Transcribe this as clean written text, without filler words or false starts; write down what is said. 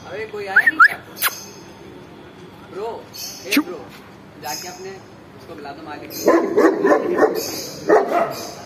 अरे कोई आया नहीं क्या? ब्रो, ब्रो, जाके अपने उसको बुला दो मालिक।